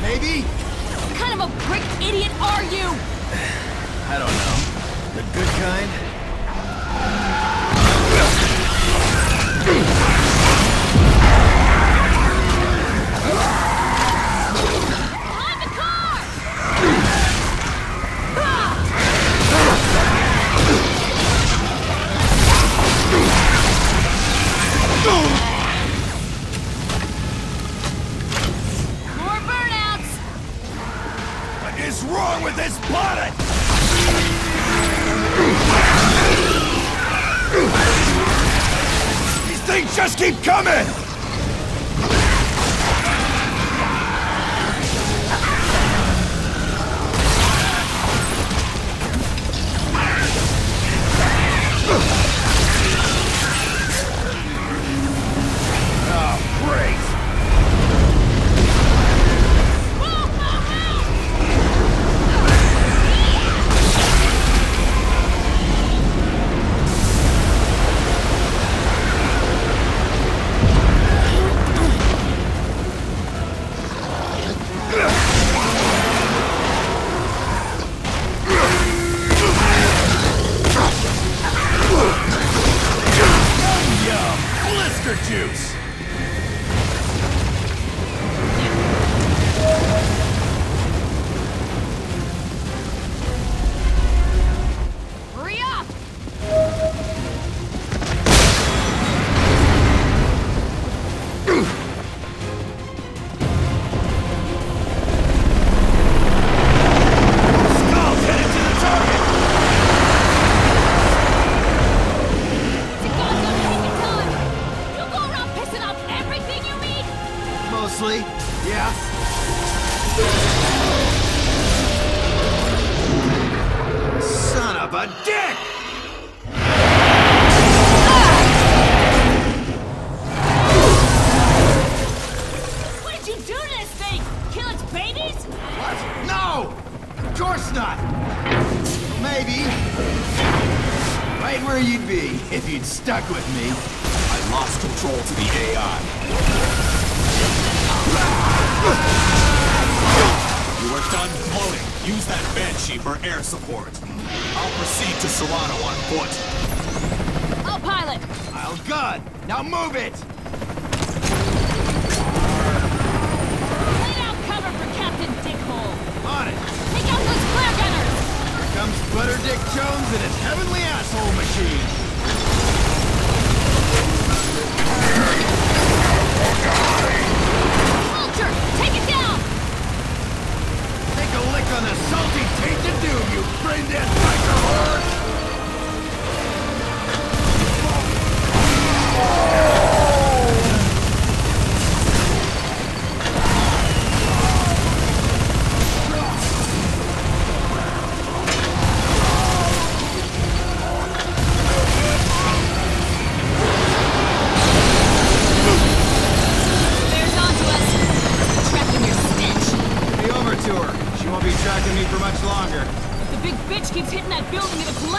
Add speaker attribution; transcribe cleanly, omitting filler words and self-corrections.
Speaker 1: Maybe?
Speaker 2: What kind of a brick idiot are you?
Speaker 1: I don't know. The good kind?
Speaker 2: Behind the car! More burnouts!
Speaker 1: What is wrong with this planet? These things just keep coming! Oh, great! Blister juice!
Speaker 2: Hurry up!
Speaker 1: Skull's headed to the target!
Speaker 2: You guys don't take your time! You go around pissing off everything you meet!
Speaker 1: Mostly, yeah. Son of a dick!
Speaker 2: What did you do to this thing? Kill its babies?
Speaker 1: What? No! Of course not! Maybe. Right where you'd be if you'd stuck with me.
Speaker 3: I lost control to the AI. You are done floating. Use that Banshee for air support. I'll proceed to Serrano on foot.
Speaker 2: I'll pilot!
Speaker 1: I'll gun! Now move it!
Speaker 2: Lay down cover for Captain Dickhole!
Speaker 1: On it!
Speaker 2: Take out those flare gunners!
Speaker 1: Here comes Butter Dick Jones and his heavenly asshole machine!
Speaker 2: Vulture! Take it down!
Speaker 1: Take a lick on the salty taint of doom, you brain-dead biker whore!
Speaker 2: Bear's onto us! Tracking your stench!
Speaker 1: Be over to her. She won't be tracking me for much longer.
Speaker 2: If the big bitch keeps hitting that building, it'll collapse!